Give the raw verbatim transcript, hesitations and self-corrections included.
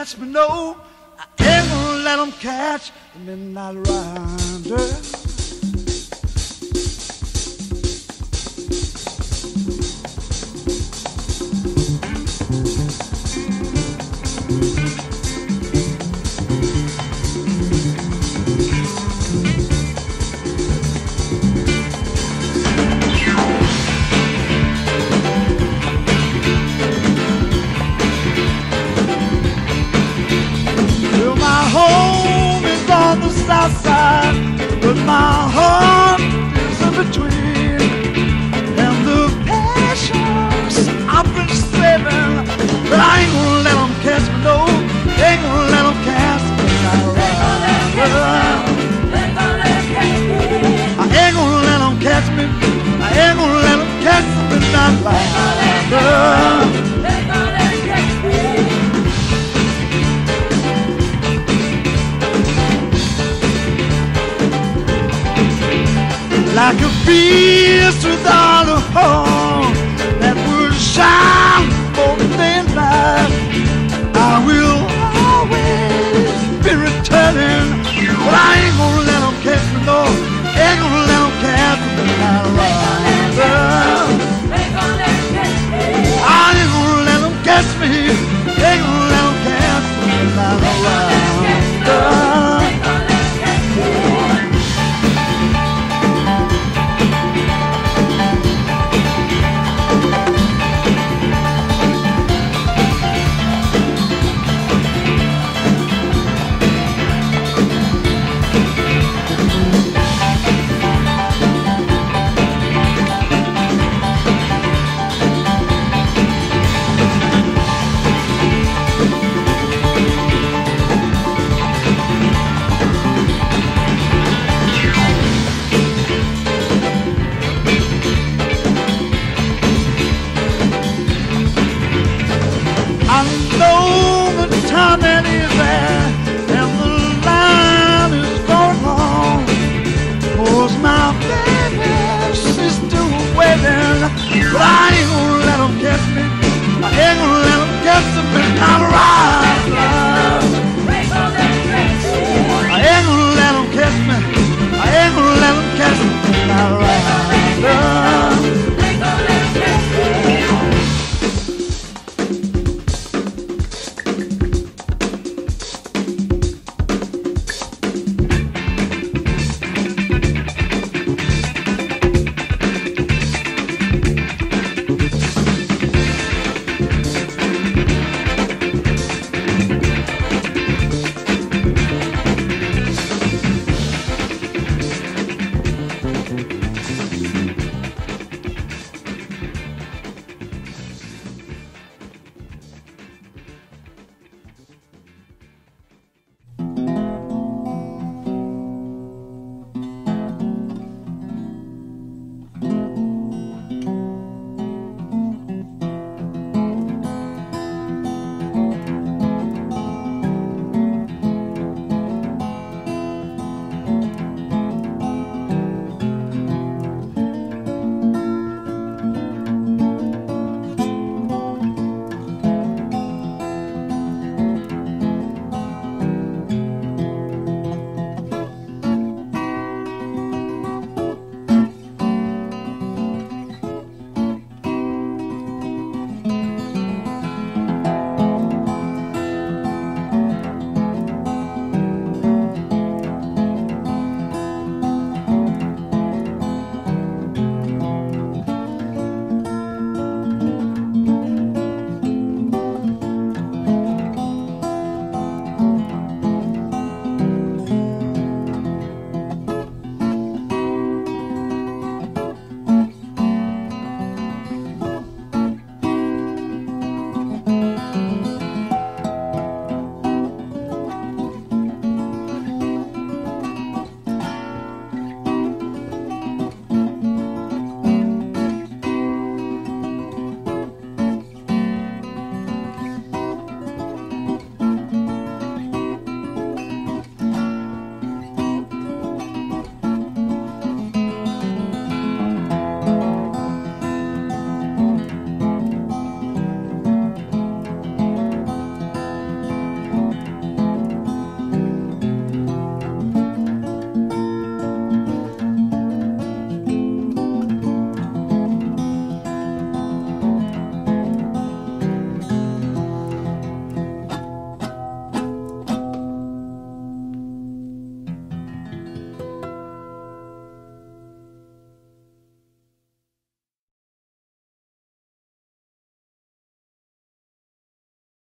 catch me, no. I ain't gonna let them catch the midnight rider. But my heart is in between, and the passions I've been saving, but I ain't gonna let them catch me, no. Ain't gonna let them catch me. I ain't gonna let them catch me. I ain't gonna let them catch me. Not like like a beast without a horn that would shine for the daylight. I will always be returning, but I ain't gonna let them catch me, no. Ain't gonna let them catch me. I ain't gonna let them catch me. Ain't gonna let them catch me. But I ain't gonna let them catch me. I ain't gonna let them catch me. I'm right.